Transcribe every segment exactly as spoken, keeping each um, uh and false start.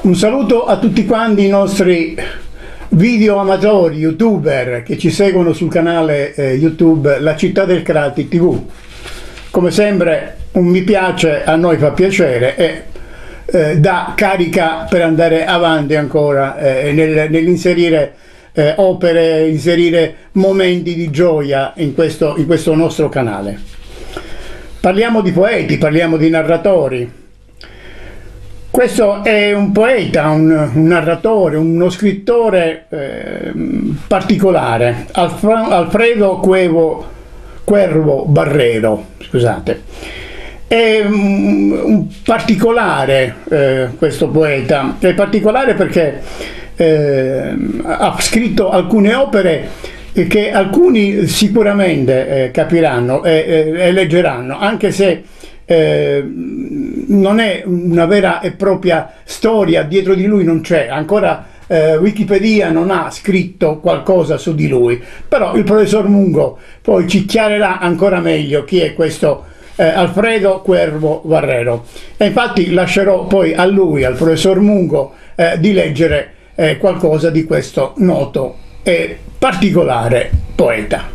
Un saluto a tutti quanti i nostri video amatori, youtuber che ci seguono sul canale eh, YouTube La Città del Crati tivù. Come sempre un mi piace a noi fa piacere e eh, dà carica per andare avanti ancora eh, nel, nell'inserire eh, opere, inserire momenti di gioia in questo, in questo nostro canale. Parliamo di poeti, parliamo di narratori. Questo è un poeta, un, un narratore, uno scrittore eh, particolare, Alfra, Alfredo Cuevo, Cuervo Barrero, scusate. È un, un particolare eh, questo poeta, è particolare perché eh, ha scritto alcune opere che alcuni sicuramente eh, capiranno e, e, e leggeranno, anche se Eh, non è una vera e propria storia, dietro di lui non c'è, ancora eh, Wikipedia non ha scritto qualcosa su di lui, però il professor Mungo poi ci chiarirà ancora meglio chi è questo eh, Alfredo Cuervo Barrero, e infatti lascerò poi a lui, al professor Mungo, eh, di leggere eh, qualcosa di questo noto e particolare poeta.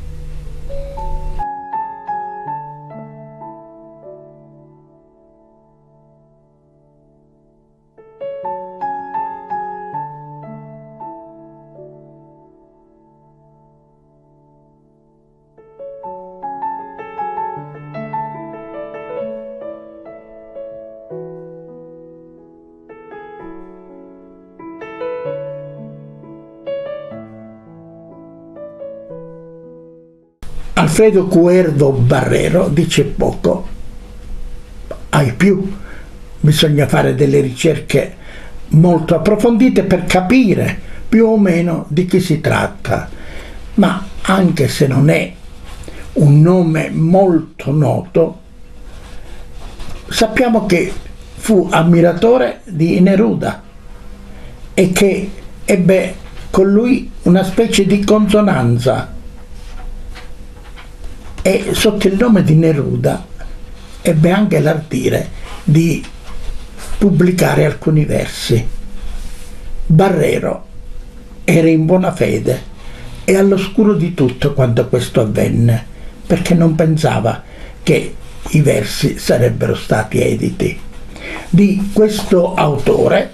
Alfredo Cuervo Barrero dice poco, ai più bisogna fare delle ricerche molto approfondite per capire più o meno di chi si tratta, ma anche se non è un nome molto noto, sappiamo che fu ammiratore di Neruda e che ebbe con lui una specie di consonanza, e sotto il nome di Neruda ebbe anche l'ardire di pubblicare alcuni versi. Barrero era in buona fede e all'oscuro di tutto quando questo avvenne, perché non pensava che i versi sarebbero stati editi. Di questo autore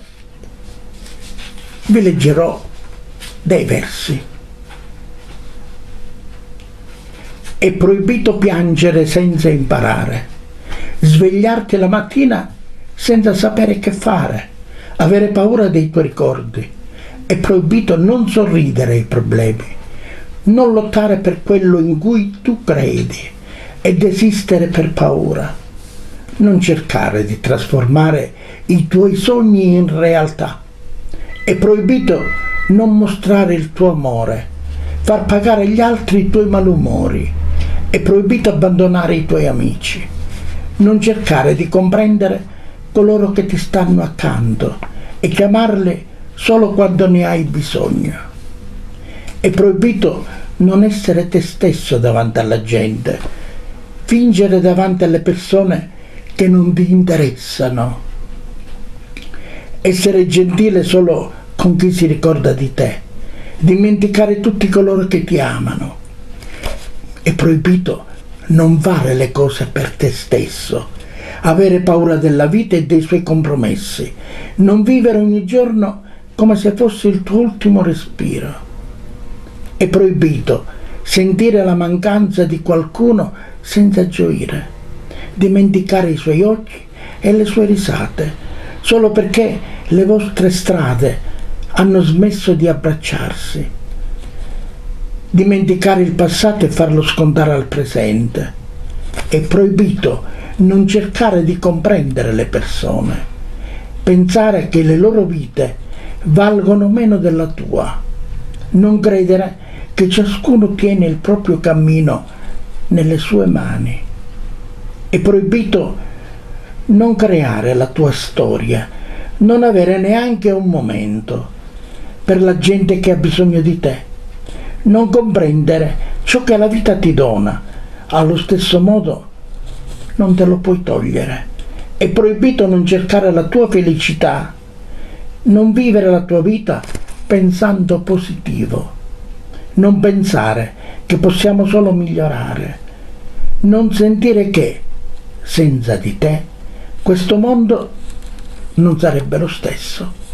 vi leggerò dei versi. È proibito piangere senza imparare, svegliarti la mattina senza sapere che fare, avere paura dei tuoi ricordi. È proibito non sorridere ai problemi, non lottare per quello in cui tu credi e desistere per paura. Non cercare di trasformare i tuoi sogni in realtà. È proibito non mostrare il tuo amore, far pagare agli altri i tuoi malumori. È proibito abbandonare i tuoi amici, non cercare di comprendere coloro che ti stanno accanto e chiamarli solo quando ne hai bisogno. È proibito non essere te stesso davanti alla gente, fingere davanti alle persone che non ti interessano, essere gentile solo con chi si ricorda di te, dimenticare tutti coloro che ti amano. È proibito non fare le cose per te stesso, avere paura della vita e dei suoi compromessi, non vivere ogni giorno come se fosse il tuo ultimo respiro. È proibito sentire la mancanza di qualcuno senza gioire, dimenticare i suoi occhi e le sue risate, solo perché le vostre strade hanno smesso di abbracciarsi. Dimenticare il passato e farlo scontare al presente. È proibito non cercare di comprendere le persone, pensare che le loro vite valgono meno della tua, non credere che ciascuno tiene il proprio cammino nelle sue mani. È proibito non creare la tua storia, non avere neanche un momento per la gente che ha bisogno di te, non comprendere ciò che la vita ti dona, allo stesso modo non te lo puoi togliere. È proibito non cercare la tua felicità Non vivere la tua vita pensando positivo. Non pensare che possiamo solo migliorare. Non sentire che, senza di te, questo mondo non sarebbe lo stesso.